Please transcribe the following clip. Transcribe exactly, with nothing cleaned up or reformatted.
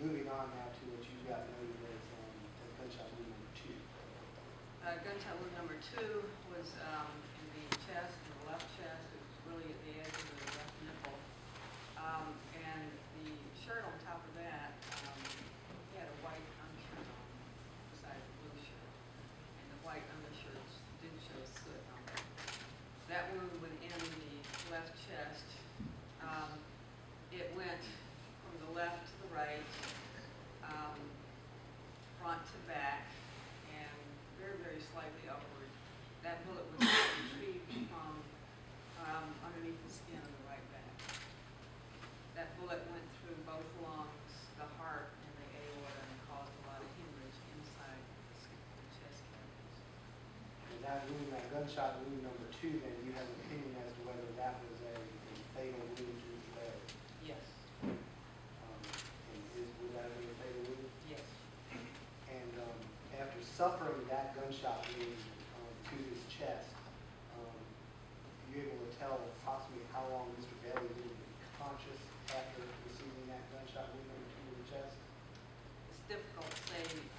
moving on now to what you got noted as, um, as gunshot wound number two. Uh, gunshot wound number two was um, in the chest, in the left chest. It was really at the edge of the left nipple. Um, and the shirt on top of that, um, he had a white undershirt on beside the blue shirt. And the white undershirts didn't show soot on it. That wound went in the left chest. Um, it went from the left to the right, um, front to back, and very, very slightly upward. That bullet was retrieved from um, underneath the skin of the right back. That bullet went through both lungs, the heart, and the aorta, and caused a lot of hemorrhage inside the skin- the chest cavities. And that wound, that gunshot wound number two, then you have an opinion as to whether that was a, a fatal wound to his leg. Yes. Um, and is, would that be a fatal wound? Yes. And um, after suffering that gunshot wound um, to his chest, um, are you able to tell approximately how long Mister Bailey would be conscious after receiving that gunshot wound number two to the chest? It's difficult to say